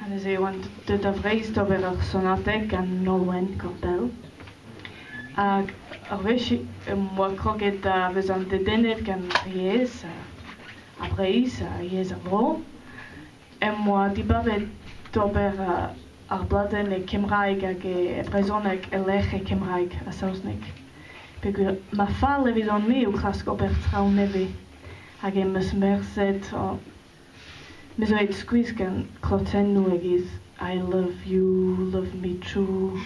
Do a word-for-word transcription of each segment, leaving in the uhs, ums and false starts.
En ze want de de vrees over er sonate gan Nolwenn Corbel. Ag er wees moi croquet da vezan de denet gan ries abreis ries avro. En moi di bavet dober ar bladen e Cymraeg ag e bresonek elech e Cymraeg a Saesneg. Pegwyr ma fall e vidon mi yw chasgo ber traw nefi ag e mys merced o mis oed sgwys gan clotenw ag is I love you, love me true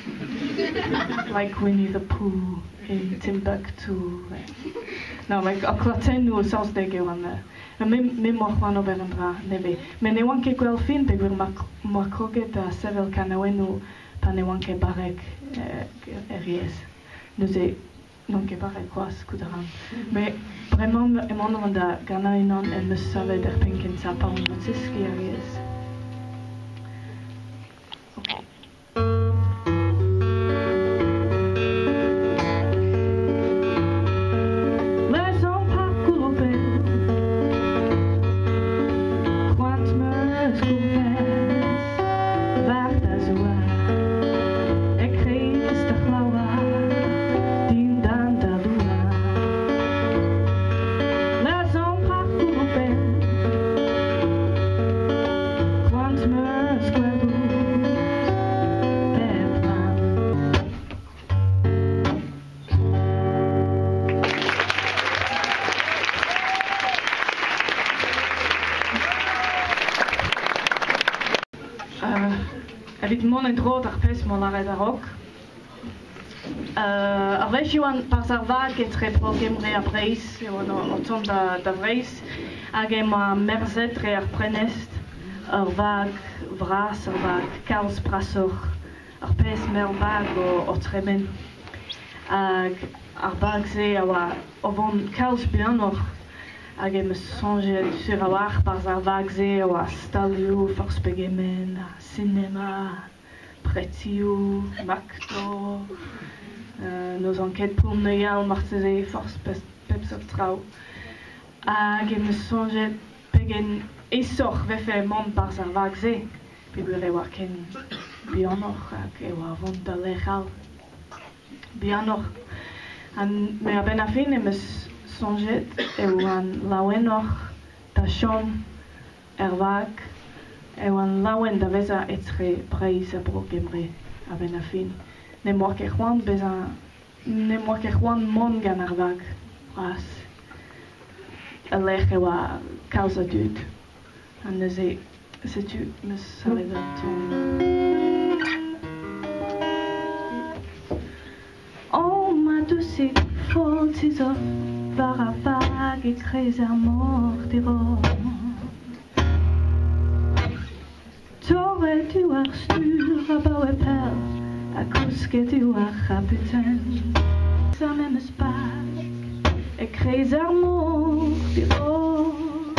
like Winnie the Pooh in Timbuktu. No, like a clotenw Saesneg yw an mi moch lan o fer yn dra nefi. Men e wanke gwel ffin pegwyr ma croget a sefel can awenw pan e wanke bareg eries. Nous e non ke bareg kwas kudaran. Mais vraiment e mon on da gana inon e mus save der pinken sapa on matiski eries. Avec mon intro d'arpès mon arrêt d'arroc. Après je suis par sa vague et très programmé après ici au temps d'avril. Avec ma merzet très arprenest. Ar vague vras ar vague caos brasor. Arpès mer vague au tremen. Ag ar vague c'est awa ovon caos bien noch. Ag me songe sur awar par ar vague c'est awa stalio force begemen cinéma. Pretio, Macdo, uh, nos enquêtes pour Noël, Marseille, force pepsot trau. Ag e me songe pegen esor vefe mon par sa vagze, pegwyr e war ken bianoch ag e war vont da lechal. Bianoch. An me a ben a fin e me songe e wan lawenoch da chom er vag. Ewan lawen da veza etre breis a brogemre a ben a fin. Ne moa ke c'hoant beza... Ne moa ke c'hoant mon gan ar vag ras. A lech ewa causa dud. An neuze... Setu, meus savet a ton. Oh ma douce faute is of var a vag e krez ar mort e rom. Torre du ar stur a bau e per a kuske du ar kapiten sa mem spak e krez ar mort i rom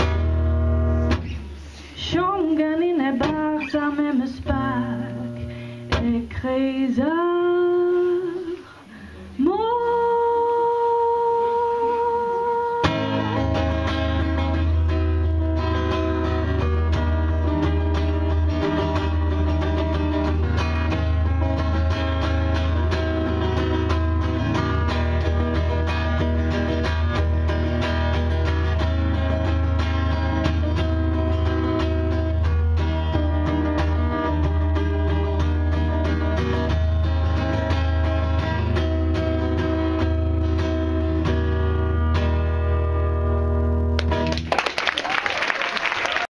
Shongan in e bar sa mem spak e krez ar